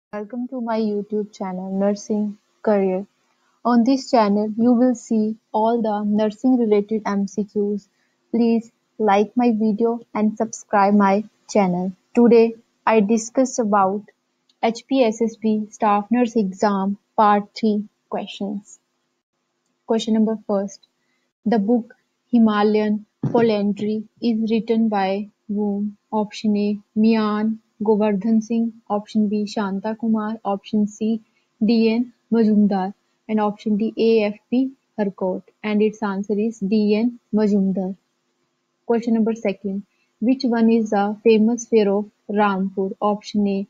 Welcome to my YouTube channel Nursing Career. On this channel you will see all the nursing related MCQs. Please like my video and subscribe my channel. Today I discuss about HPSSB Staff Nurse Exam Part 3 questions. Question number first. The book Himalayan Poetry is written by whom? Option A. Mian Govardhan Singh. Option B. Shanta Kumar. Option C. D.N. Majumdar. And option D. A.F.P. Harcourt. And its answer is D.N. Majumdar. Question number second. Which one is the famous fair of Rampur? Option A.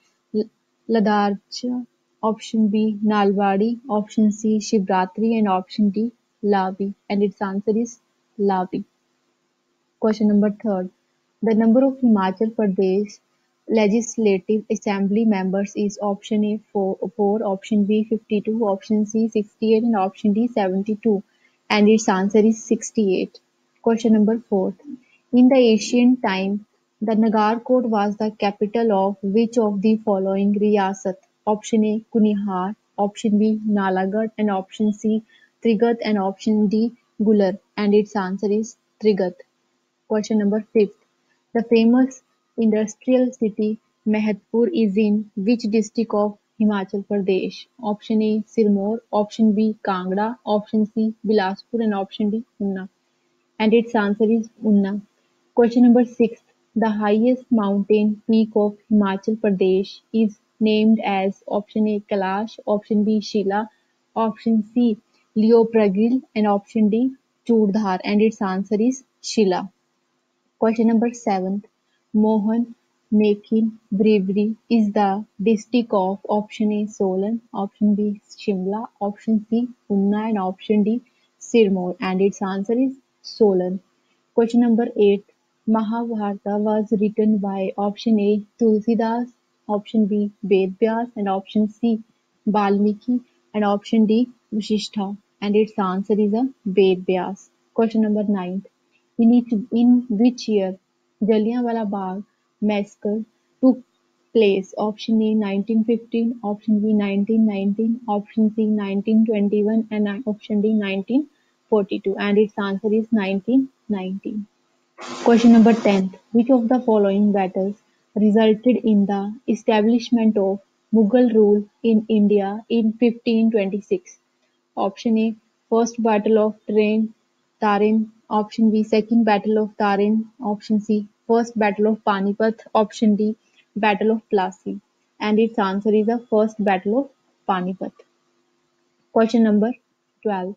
Ladarcha. Option B. Nalwadi. Option C. Shivratri. And option D. Lavi. And its answer is Lavi. Question number third. The number of Himachal Pradesh Legislative Assembly members is option A 4, option B 52, option C 68, and option D 72. And its answer is 68. Question number fourth. In the ancient time, the Nagarkot was the capital of which of the following riyasat? Option A Kunihar, option B Nalagarh, and option C Trigat, and option D Gular. And its answer is Trigat. Question number fifth. The famous industrial city Mahatpur is in which district of Himachal Pradesh? Option A Sirmaur, option B Kangra, option C Bilaspur, and option D Unna. And its answer is Unna. Question number six. The highest mountain peak of Himachal Pradesh is named as option A Kailash, option B Shila, option C Leopragil, and option D Churdhar. And its answer is Shila. Question number seven. Mohan Mekin Brewery is the district of option A Solan, option B Shimla, option C Unna, and option D Sirmaur. And its answer is Solan. Question number eight. Mahabharata was written by option A Tulsidas, option B Ved Vyas, and option C Valmiki, and option D Vasishtha. And its answer is a Ved Vyas. Question number nine. In which year Jallianwala Bagh massacre took place? Option A 1915, option B 1919, option C 1921, and option D 1942. And its answer is 1919. Question number 10. Which of the following battles resulted in the establishment of Mughal rule in India in 1526? Option A. First Battle of Tarin. Option B. Second Battle of Tarin. Option C. First Battle of Panipat. Option D. Battle of Plassey. And its answer is the First Battle of Panipat. Question number 12.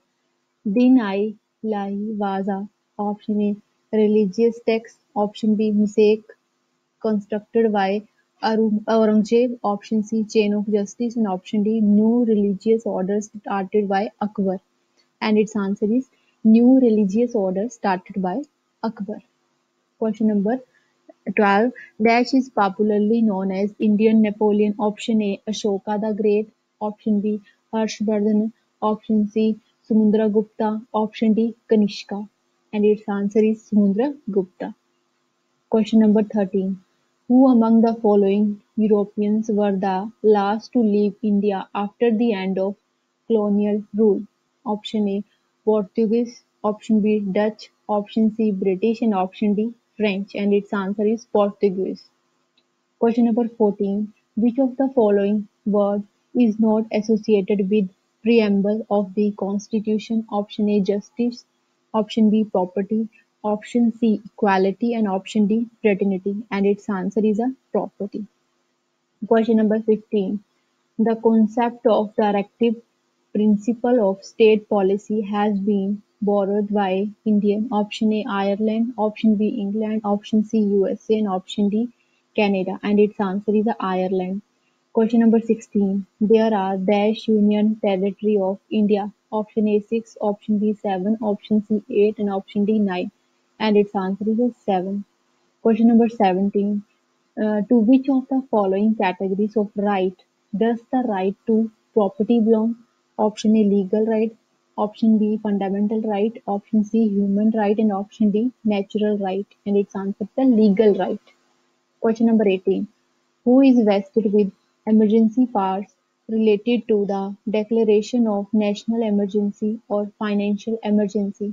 Din-i-Ilahi was a option A. Religious text. Option B. Mistake constructed by Aurangzeb. Option C. Chain of Justice. And option D. New religious orders started by Akbar. And its answer is new religious order started by Akbar. Question number 12. Dash is popularly known as Indian Napoleon. Option A. Ashoka the Great. Option B. Harshvardhan. Option C. Samudragupta. Option D. Kanishka. And its answer is Samudragupta. Question number 13. Who among the following Europeans were the last to leave India after the end of colonial rule? Option A. Portuguese, option B. Dutch, option C. British, and option D. French. And its answer is Portuguese. Question number 14. Which of the following word is not associated with preamble of the Constitution? Option A. Justice, option B. Property, option C. Equality, and option D. Fraternity. And its answer is a property. Question number 15. The concept of directive principle of state policy has been borrowed by Indian. Option A Ireland, option B England, option C USA, and option D Canada. And its answer is Ireland. Question number 16. There are dash union territory of India. Option A 6, option B 7, option C 8, and option D 9. And its answer is 7. Question number 17. To which of the following categories of right does the right to property belong? Option A legal right, option B fundamental right, option C human right, and option D natural right. And its answer is the legal right. Question number 18. Who is vested with emergency powers related to the declaration of national emergency or financial emergency.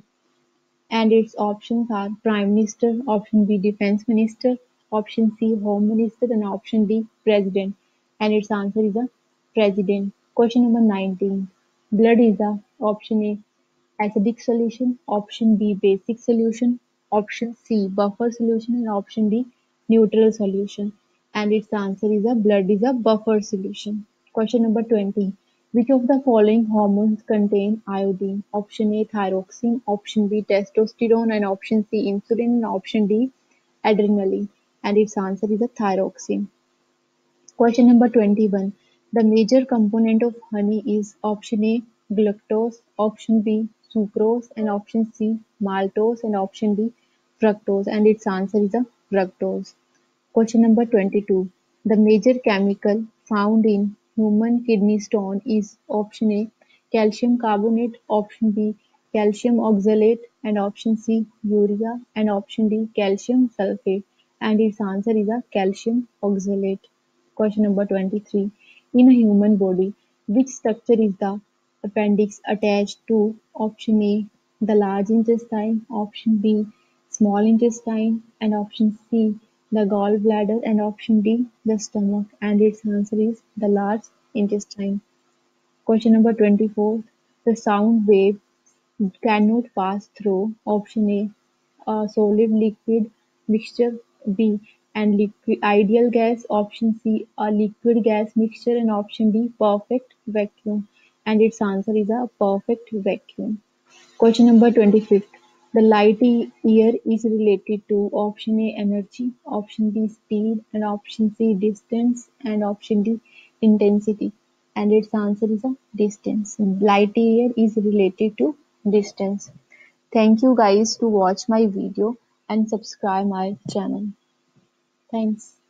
And its options are Prime Minister, option B Defense Minister, option C Home Minister, and option D President. And its answer is a President. Question number 19. Blood is a option A acidic solution, option B basic solution, option C buffer solution, and option D neutral solution. And its answer is a blood is a buffer solution. Question number 20. Which of the following hormones contain iodine? Option A thyroxine, option B testosterone, and option C insulin, and option D adrenaline. And its answer is a thyroxine. Question number 21. The major component of honey is option A glucose, option B sucrose, and option C maltose, and option D fructose. And its answer is a fructose. Question number 22. The major chemical found in human kidney stone is option A calcium carbonate, option B calcium oxalate, and option C urea, and option D calcium sulfate. And its answer is a calcium oxalate. Question number 23. In a human body, which structure is the appendix attached to? Option A the large intestine, option B small intestine, and option C the gallbladder, and option D the stomach. And its answer is the large intestine. Question number 24. The sound wave cannot pass through option A a solid liquid mixture, B and liquid ideal gas, option C a liquid gas mixture, and option D perfect vacuum. And its answer is a perfect vacuum. Question number 25th. The light year is related to option A energy, option B speed, and option C distance, and option D intensity. And its answer is a distance. Light year is related to distance. Thank you guys to watch my video and subscribe my channel. Thanks.